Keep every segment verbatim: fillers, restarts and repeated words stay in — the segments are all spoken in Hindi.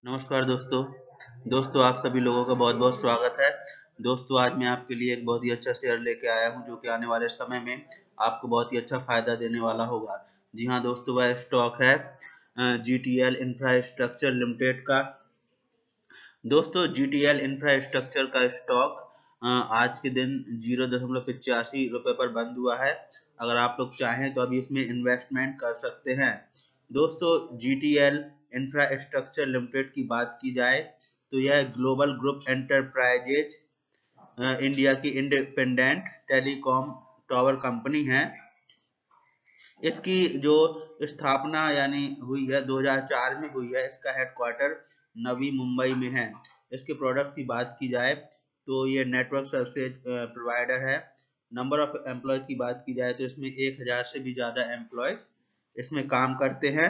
नमस्कार दोस्तों दोस्तों आप सभी लोगों का बहुत बहुत स्वागत है। दोस्तों आज मैं आपके लिए एक बहुत ही अच्छा शेयर लेके आया हूं जो कि आने वाले समय में आपको बहुत ही अच्छा फायदा देने वाला होगा। जी हां दोस्तों, वह स्टॉक है G T L infrastructure limited का। दोस्तों जी टी एल इंफ्रास्ट्रक्चर का स्टॉक आज के दिन जीरो दशमलव पिचासी रुपए पर बंद हुआ है। अगर आप लोग चाहें तो अभी इसमें इन्वेस्टमेंट कर सकते हैं। दोस्तों G T L infrastructure limited की बात की जाए तो यह ग्लोबल ग्रुप एंटरप्राइजेज इंडिया की इंडिपेंडेंट टेलीकॉम टावर कंपनी है। इसकी जो स्थापना यानी हुई है दो हज़ार चार में हुई है। इसका हेडक्वार्टर नवी मुंबई में है। इसके प्रोडक्ट की बात की जाए तो ये नेटवर्क सर्विसेज प्रोवाइडर है। नंबर ऑफ एम्प्लॉय की बात की जाए तो इसमें एक हजार से भी ज्यादा एम्प्लॉय इसमें काम करते हैं।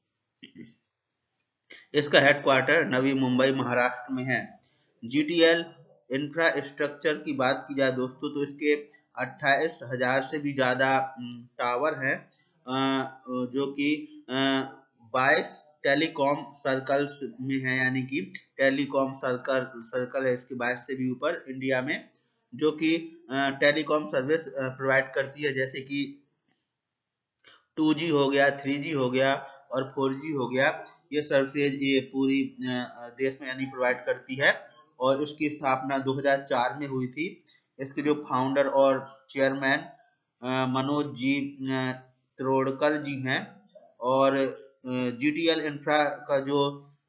इसका हेडक्वार्टर नवी मुंबई महाराष्ट्र में है। जी टी एल इंफ्रास्ट्रक्चर की बात की जाए दोस्तों तो इसके अट्ठाईस हजार से भी ज्यादा टावर हैं जो कि बाईस टेलीकॉम सर्कल्स में है, यानी कि टेलीकॉम सर्कल सर्कल है इसके बाईस से भी ऊपर इंडिया में, जो कि टेलीकॉम सर्विस प्रोवाइड करती है, जैसे कि टू जी हो गया, थ्री जी हो गया और फोर जी हो गया। ये सर्विसेज ये पूरी देश में यानी प्रोवाइड करती है और उसकी स्थापना दो हज़ार चार में हुई थी। इसके जो फाउंडर और चेयरमैन मनोज जी त्रोड़कर जी हैं और जी टी एल इंफ्रा का जो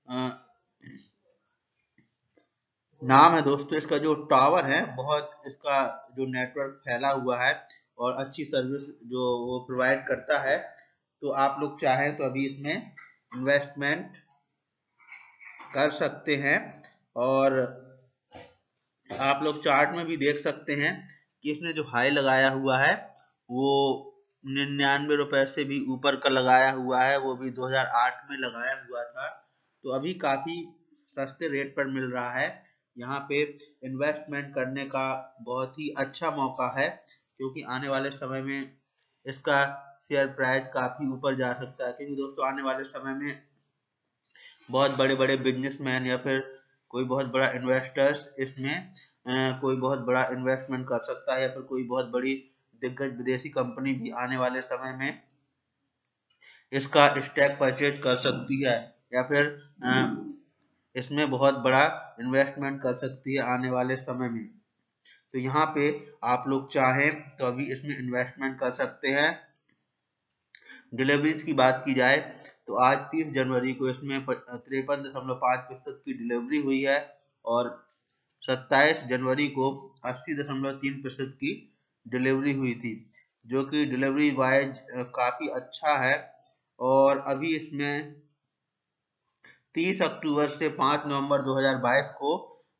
नाम है दोस्तों, इसका जो टावर है बहुत इसका जो नेटवर्क फैला हुआ है और अच्छी सर्विस जो वो प्रोवाइड करता है। तो आप लोग चाहें तो अभी इसमें इन्वेस्टमेंट कर सकते हैं और आप लोग चार्ट में भी देख सकते हैं कि इसने जो हाई लगाया हुआ है वो निन्यानवे रुपए से भी ऊपर का लगाया हुआ है, वो भी दो हज़ार आठ में लगाया हुआ था। तो अभी काफी सस्ते रेट पर मिल रहा है। यहाँ पे इन्वेस्टमेंट करने का बहुत ही अच्छा मौका है क्योंकि आने वाले समय में इसका शेयर प्राइस काफी ऊपर जा सकता है, क्योंकि दोस्तों आने वाले समय में बहुत बड़े बड़े बिजनेसमैन या फिर कोई बहुत बड़ा इन्वेस्टर्स इसमें आ, कोई बहुत बड़ा इन्वेस्टमेंट कर सकता है या फिर कोई बहुत बड़ी दिग्गज विदेशी कंपनी भी आने वाले समय में इसका स्टॉक परचेज कर सकती है या फिर आ, इसमें बहुत बड़ा इन्वेस्टमेंट कर सकती है आने वाले समय में। तो यहाँ पे आप लोग चाहें तो अभी इसमें इन्वेस्टमेंट कर सकते हैं। डिलीवरीज की बात की जाए तो आज तीस जनवरी को इसमें तिरपन दशमलव पाँच प्रतिशत की डिलीवरी हुई है और सत्ताईस जनवरी को अस्सी दशमलव तीन प्रतिशत की डिलीवरी हुई थी, जो कि डिलीवरी वाइज काफी अच्छा है। और अभी इसमें तीस अक्टूबर से पाँच नवंबर दो हज़ार बाईस को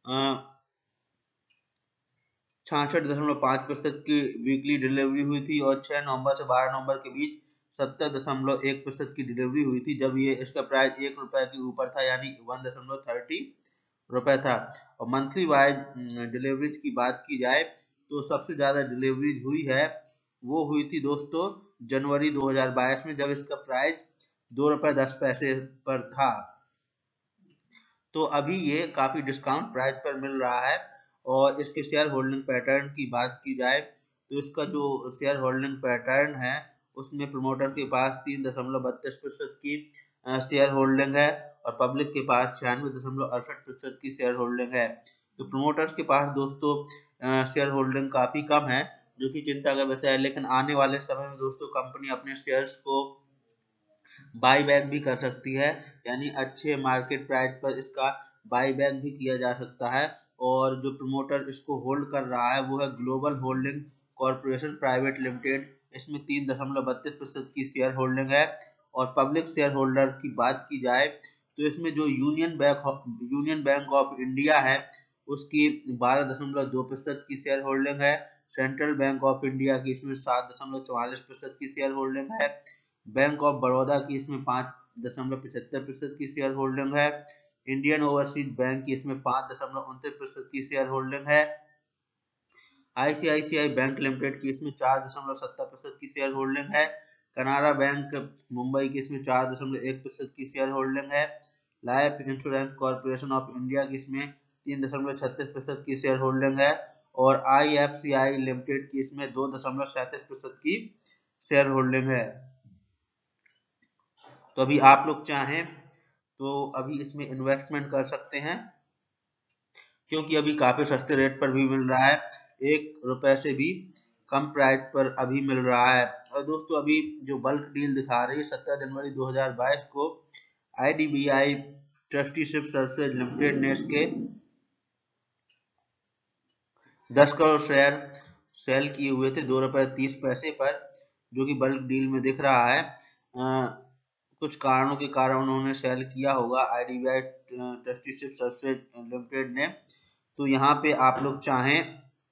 छियासठ दशमलव पाँच प्रतिशत की वीकली डिलीवरी हुई थी और छह नवंबर से बारह नवंबर के बीच सत्तर दशमलव एक प्रतिशत की डिलीवरी हुई थी, जब ये इसका प्राइस एक रुपए के ऊपर था, यानी वन दशमलव थर्टी रुपए था। और मंथली वाइज डिलीवरीज की बात की जाए तो सबसे ज्यादा डिलीवरीज हुई है वो हुई थी दोस्तों जनवरी दो हज़ार बाईस में, जब इसका प्राइस दो रुपए दस पैसे पर था। तो अभी ये काफी डिस्काउंट प्राइस पर मिल रहा है। और इसके शेयर होल्डिंग पैटर्न की बात की जाए तो इसका जो शेयर होल्डिंग पैटर्न है उसमें प्रमोटर के पास तीन दशमलव बत्तीस प्रतिशत की शेयर होल्डिंग है और पब्लिक के पास छियानवे दशमलव अड़सठ प्रतिशत की शेयर होल्डिंग है। तो प्रमोटर्स के पास दोस्तों शेयर होल्डिंग काफी कम है, जो कि चिंता का विषय है, लेकिन आने वाले समय में दोस्तों कंपनी अपने शेयर्स को बाई बैक भी कर सकती है, यानी अच्छे मार्केट प्राइस पर इसका बाई बैक भी किया जा सकता है। और जो प्रमोटर इसको होल्ड कर रहा है वो है global holding corporation private limited. इसमें तीन दशमलव बत्तीस प्रतिशत की शेयर होल्डिंग है। और पब्लिक शेयर होल्डर की बात की जाए तो इसमें जो union bank union bank of India है उसकी बारह दशमलव दो प्रतिशत की शेयर होल्डिंग है। सेंट्रल बैंक ऑफ इंडिया की इसमें सात दशमलव चौवालीस प्रतिशत की शेयर होल्डिंग है। बैंक ऑफ बड़ौदा की इसमें पाँच दशमलव पचहत्तर प्रतिशत की शेयर होल्डिंग है। इंडियन ओवरसीज बैंक की इसमें पाँच दशमलव उनतीस प्रतिशत की शेयर होल्डिंग है। आईसीआईसीआई बैंक लिमिटेड की इसमें चार दशमलव सत्तर प्रतिशत की शेयर होल्डिंग है। कनारा बैंक मुंबई की इसमें चार दशमलव एक प्रतिशत की शेयर होल्डिंग है। Life insurance corporation of India की इसमें तीन दशमलव छत्तीस प्रतिशत की शेयर होल्डिंग है और I F C I limited की इसमें दो दशमलव सैंतीस प्रतिशत की शेयर होल्डिंग है। तो अभी आप लोग चाहें तो अभी इसमें इन्वेस्टमेंट कर सकते हैं, क्योंकि अभी काफी सस्ते रेट पर भी मिल रहा है, एक रुपए से भी कम प्राइस पर अभी मिल रहा है। और दोस्तों अभी जो बल्क डील दिखा रही है सत्रह जनवरी दो हज़ार बाईस को I D B I trusteeship services limited ने इसके दस करोड़ शेयर सेल किए हुए थे दो रुपए तीस पैसे पर, जो कि बल्क डील में दिख रहा है। आ, कुछ कारणों के कारण उन्होंने सेल किया होगा I D B I trusteeship services limited ने। तो यहाँ पे आप लोग चाहें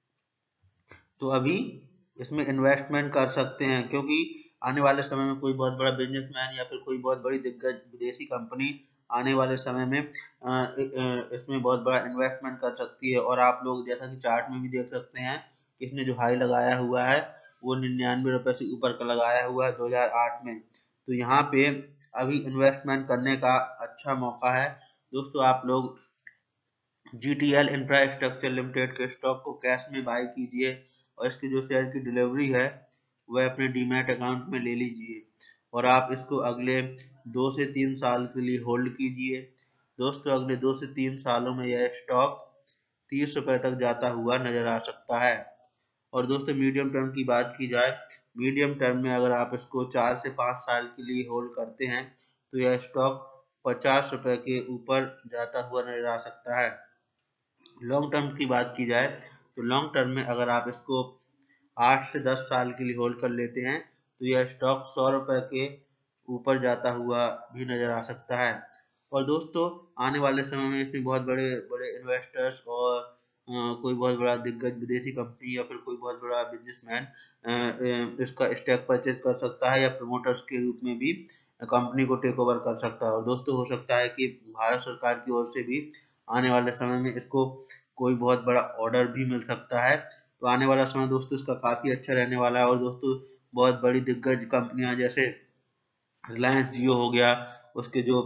तो अभी इसमें इन्वेस्टमेंट कर सकते हैं, क्योंकि आने वाले समय में कोई बहुत बड़ा बिजनेसमैन या फिर कोई बहुत बड़ी दिग्गज विदेशी कंपनी आने वाले समय में इसमें बहुत बड़ा इन्वेस्टमेंट कर सकती है। और आप लोग जैसा कि चार्ट में भी देख सकते हैं, इसने जो हाई लगाया हुआ है वो निन्यानवे रुपए से ऊपर का लगाया हुआ है दो हज़ार आठ में। तो यहाँ पे अभी इन्वेस्टमेंट करने का अच्छा मौका है। दोस्तों आप लोग G T L infrastructure limited के स्टॉक को कैश में बाय कीजिए और इसके जो शेयर की डिलीवरी है वह अपने डीमैट अकाउंट में ले लीजिए और आप इसको अगले दो से तीन साल के लिए होल्ड कीजिए। दोस्तों अगले दो से तीन सालों में यह स्टॉक तीस रुपए तक जाता हुआ नजर आ सकता है। और दोस्तों मीडियम टर्म की बात की जाए, मीडियम टर्म में अगर आप इसको चार से पाँच साल के लिए होल्ड करते हैं तो यह स्टॉक पचास रुपए के ऊपर जाता हुआ नजर आ सकता है। लॉन्ग टर्म की बात की जाए तो लॉन्ग टर्म में अगर आप इसको आठ से दस साल के लिए होल्ड कर लेते हैं तो यह स्टॉक सौ रुपए के ऊपर जाता हुआ भी नजर आ सकता है। और दोस्तों आने वाले समय में इसमें बहुत बड़े बड़े इन्वेस्टर्स और अ, कोई बहुत बड़ा दिग्गज विदेशी कंपनी या फिर कोई बहुत बड़ा बिजनेसमैन इसका स्टॉक परचेज कर सकता है या प्रमोटर्स के रूप में भी कंपनी को टेक ओवर कर सकता है। और दोस्तों हो सकता है कि भारत सरकार की ओर से भी आने वाले समय में इसको कोई बहुत बड़ा ऑर्डर भी मिल सकता है। तो आने वाला समय दोस्तों इसका काफी अच्छा रहने वाला है। और दोस्तों बहुत बड़ी दिग्गज कंपनियां जैसे रिलायंस जियो हो गया, उसके जो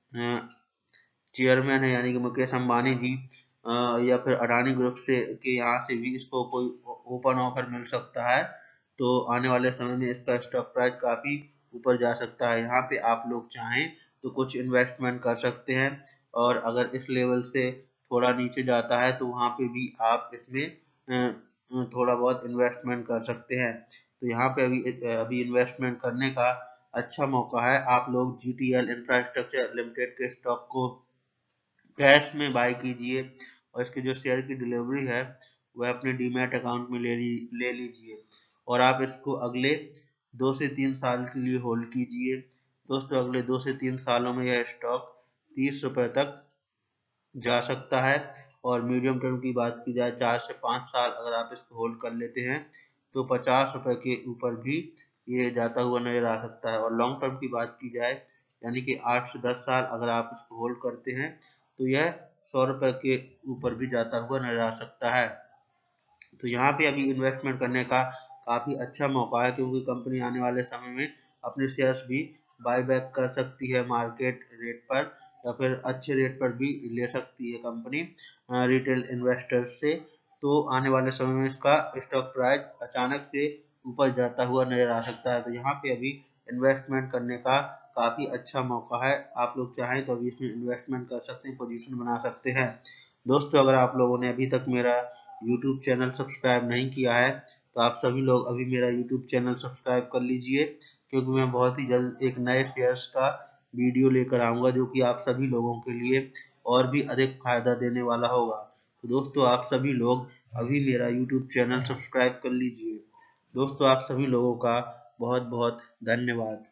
चेयरमैन है यानी कि मुकेश अंबानी जी अ, या फिर अडानी ग्रुप से के यहाँ से भी इसको कोई ओपन ऑफर मिल सकता है। तो आने वाले समय में इसका स्टॉक प्राइस काफी ऊपर जा सकता है। यहाँ पे आप लोग चाहें तो कुछ इन्वेस्टमेंट कर सकते हैं और अगर इस लेवल से थोड़ा नीचे जाता है तो वहाँ पे भी आप इसमें अ, थोड़ा बहुत इन्वेस्टमेंट कर सकते हैं। तो यहाँ पे अभी अभी इन्वेस्टमेंट करने का अच्छा मौका है। आप लोग G T L infrastructure limited के स्टॉक को कैश में बाय कीजिए और इसके जो शेयर की डिलीवरी है वह अपने डीमैट अकाउंट में ले ली ले लीजिए और आप इसको अगले दो से तीन साल के लिए होल्ड कीजिए। दोस्तों अगले दो से तीन सालों में यह स्टॉक तीस रुपए तक जा सकता है। और मीडियम टर्म की बात की जाए चार से पाँच साल अगर आप इसको होल्ड कर लेते हैं तो पचास रुपए के ऊपर भी ये जाता हुआ नजर आ सकता है। और लॉन्ग टर्म की बात की जाए यानी कि आठ से दस साल अगर आप इसको होल्ड करते हैं तो यह सौ रुपए के ऊपर भी जाता हुआ नजर आ सकता है। तो यहाँ पे अभी इन्वेस्टमेंट करने का काफी अच्छा मौका है, क्योंकि कंपनी आने वाले समय में अपने शेयर्स भी बाय बैक कर सकती है मार्केट रेट पर या फिर अच्छे रेट पर भी ले सकती है कंपनी रिटेल इन्वेस्टर से। तो आने वाले समय में इसका स्टॉक प्राइस अचानक से ऊपर जाता हुआ नजर आ सकता है। तो यहाँ पे अभी इन्वेस्टमेंट करने का काफी अच्छा मौका है। आप लोग चाहें तो अभी इसमें इन्वेस्टमेंट कर सकते हैं, पोजीशन बना सकते हैं। दोस्तों अगर आप लोगों ने अभी तक मेरा यूट्यूब चैनल सब्सक्राइब नहीं किया है तो आप सभी लोग अभी मेरा यूट्यूब चैनल सब्सक्राइब कर लीजिए, क्योंकि मैं बहुत ही जल्द एक नए शेयर्स का वीडियो लेकर आऊंगा जो कि आप सभी लोगों के लिए और भी अधिक फायदा देने वाला होगा। तो दोस्तों आप सभी लोग अभी मेरा यूट्यूब चैनल सब्सक्राइब कर लीजिए। दोस्तों आप सभी लोगों का बहुत बहुत धन्यवाद।